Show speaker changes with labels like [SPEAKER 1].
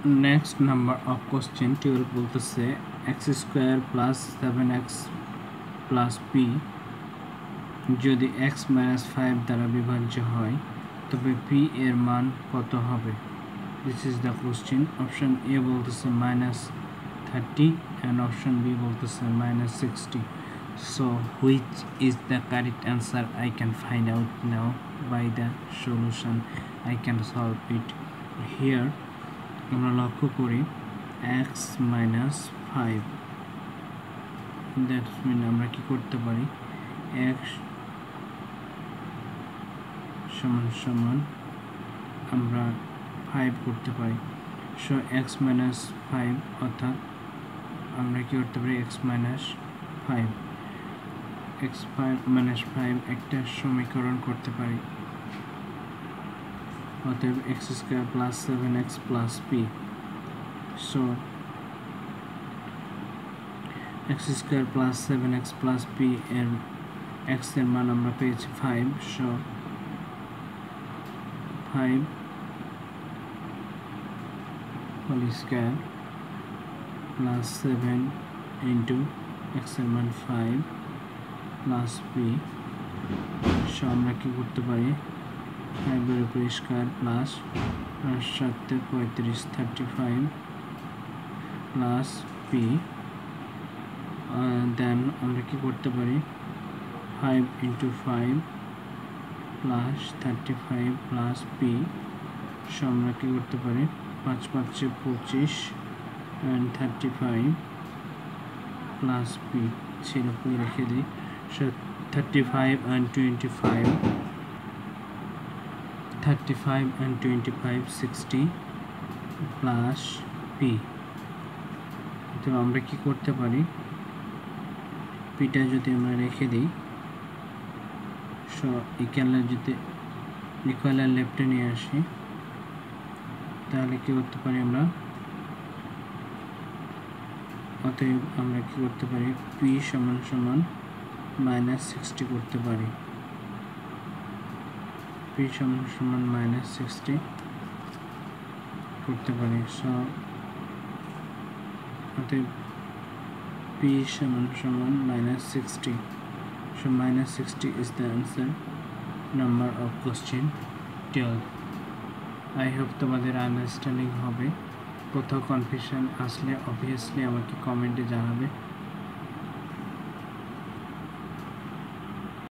[SPEAKER 1] Next number of question 12 বলতেছে x square plus 7x plus p যদি x minus 5 দ্বারা বিভাজ্য হয় তবে p এর মান কত হবে? This is the question. Option A বলতেছে -30 and option B বলতেছে -60. So which is the correct answer? I can find out now by the solution. I can solve it here. আমরা লক্ষ্য করি x minus 5, দ্যাটস মিন আমরা কি করতে পারি x সমান সমান আমরা 5 করতে পারি। সো x minus 5 অর্থাৎ আমরা কি করতে পারি x minus 5 একটা সমীকরণ করতে পারি। অতএব x square plus 7x plus p. So x square plus 7x plus p এর x এর মান আমরা পেয়েছি 5. So 5 whole square plus 7 into x এর মান 5 plus p. So আমরা কি করতে পারি 5 এর উপর square plus 7 35 35 plus p, then আমরা কি করতে পারি 5 into 5 plus 35 plus p. So আমরা কি করতে পারি 5 5 25 and 35 প্লাস p ছিল পুরো রেখে দিই। So 35 and 25 and 25 60 plus p. তো আমরা কি করতে পারি পিটা যদি আমরা রেখে দিই সো ইকুয়াল লেফটে নিয়ে আসি তাহলে কি করতে পারি আমরা অতএব আমরা কি করতে পারি p সমান সমান -60 করতে পারি। p সমান সমান -60 করতে পারি। সো অতএব p সমান সমান -60. So -60 is the answer number of question 12. I hope তোমাদের আন্ডারস্ট্যান্ডিং হবে। কোথাও কনফিউশন আসলে অবভিয়াসলি আমাকে কমেন্টে জানাবে।